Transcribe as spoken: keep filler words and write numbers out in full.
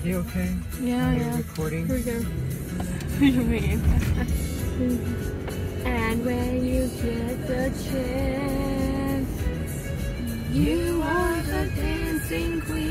You okay? Yeah, Are you yeah. recording? Here we go. And when you get the chance, you are the dancing queen.